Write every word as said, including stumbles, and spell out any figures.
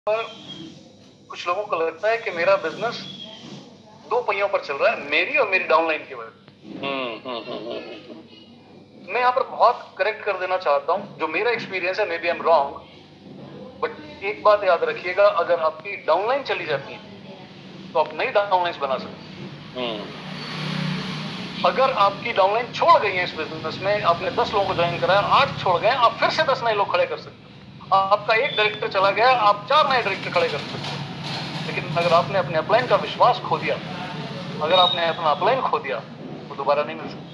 पर कुछ लोगों को लगता है कि मेरा बिजनेस दो पहियों पर चल रहा है, मेरी और मेरी डाउनलाइन की वजह। मैं यहाँ पर बहुत करेक्ट कर देना चाहता हूँ, जो मेरा एक्सपीरियंस है, maybe I am wrong, but एक बात याद रखिएगा, अगर आपकी डाउनलाइन चली जाती है तो आप नई डाउनलाइंस बना सकते हैं। अगर आपकी डाउनलाइन छोड़ गई है इस बिजनेस में, आपने दस लोगों को ज्वाइन कराया, आठ छोड़ गए, आप फिर से दस नए लोग खड़े कर सकते हैं। आपका एक डायरेक्टर चला गया, आप चार नए डायरेक्टर खड़े कर सकते हैं। लेकिन अगर आपने अपने अपलाइन का विश्वास खो दिया, अगर आपने अपना अपलाइन खो दिया, वो दोबारा नहीं मिल सकता।